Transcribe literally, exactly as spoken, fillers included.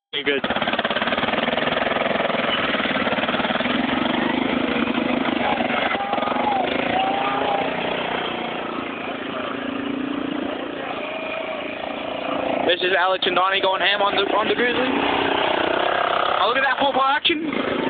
Very good. This is Alex and Donnie going ham on the on the grizzly. Oh, look at that full play action.